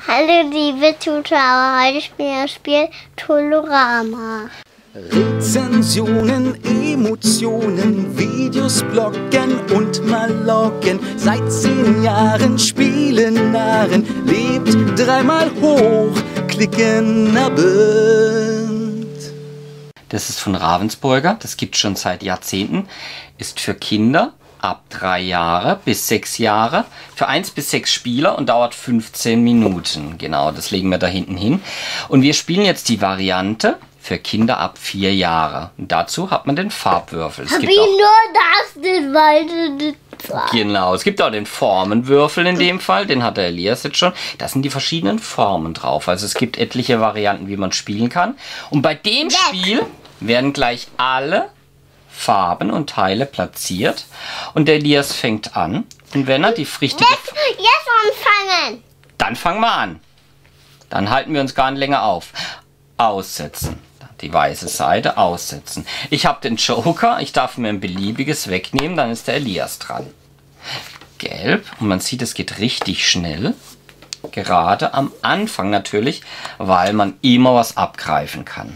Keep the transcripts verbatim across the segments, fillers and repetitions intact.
Hallo liebe Zuschauer, heute spielen wir das Spiel Tolorama. Rezensionen, Emotionen, Videos bloggen und malocken. Seit zehn Jahren spielen Narren, lebt dreimal hoch, klicken Abend. Das ist von Ravensburger, das gibt es schon seit Jahrzehnten, ist für Kinder ab drei Jahre bis sechs Jahre, für eins bis sechs Spieler und dauert fünfzehn Minuten. Genau, das legen wir da hinten hin. Und wir spielen jetzt die Variante für Kinder ab vier Jahre. Und dazu hat man den Farbwürfel. Es Hab gibt ich auch, nur das nicht weiter. genau, es gibt auch den Formenwürfel in dem Fall, den hat der Elias jetzt schon. Da sind die verschiedenen Formen drauf. Also es gibt etliche Varianten, wie man spielen kann. Und bei dem Weg. Spiel werden gleich alle Farben und Teile platziert. Und der Elias fängt an. Und wenn er die richtige... Jetzt, jetzt anfangen. Dann fangen wir an. Dann halten wir uns gar nicht länger auf. Aussetzen. Die weiße Seite aussetzen. Ich habe den Joker. Ich darf mir ein beliebiges wegnehmen. Dann ist der Elias dran. Gelb. Und man sieht, es geht richtig schnell. Gerade am Anfang natürlich, weil man immer was abgreifen kann.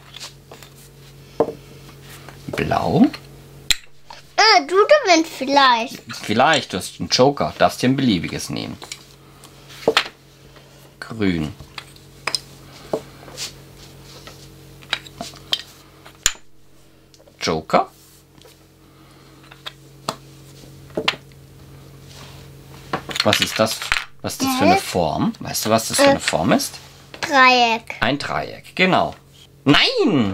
Blau. Ah, du gewinnst vielleicht. Vielleicht, du hast einen Joker. Darfst dir ein beliebiges nehmen. Grün. Joker. Was ist das? Was ist das für eine Form? Weißt du, was das für eine Form ist? Dreieck. Ein Dreieck, genau. Nein!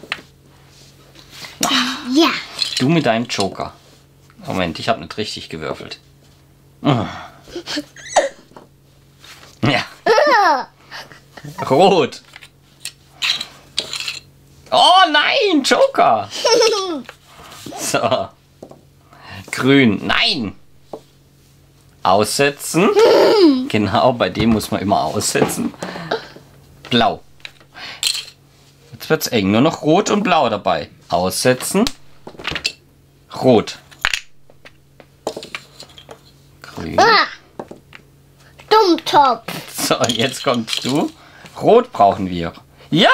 Ja. Du mit deinem Joker. Moment, ich habe nicht richtig gewürfelt. Ja. Rot. Oh nein, Joker. So. Grün. Nein. Aussetzen. Genau, bei dem muss man immer aussetzen. Blau. Jetzt wird es eng. Nur noch Rot und Blau dabei. Aussetzen. Rot. Grün. Ah. Dummtopf. So, jetzt kommst du. Rot brauchen wir. Ja!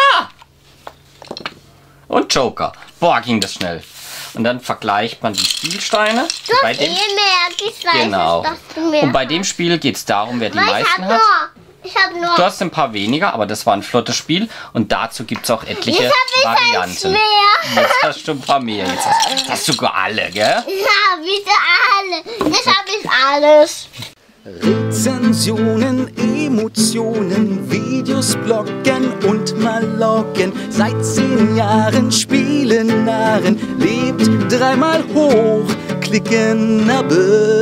Und Joker. Boah, ging das schnell. Und dann vergleicht man die Spielsteine. Du Bei hast dem, eh mehr. Ich weiß, genau. dass du mehr Und bei dem hast. Spiel geht es darum, wer die Weil ich meisten hab hat. nur. Ich hab nur. Du hast ein paar weniger, aber das war ein flottes Spiel. Und dazu gibt es auch etliche Jetzt hab ich eins Varianten. mehr. Jetzt hast du ein paar mehr. Jetzt hast, jetzt hast du sogar alle, gell? Ja, bitte alle. Jetzt hab ich alles. Rezensionen, Emotionen, Videos bloggen und malocken. Seit zehn Jahren spielen Narren, lebt dreimal hoch, klicken Abend.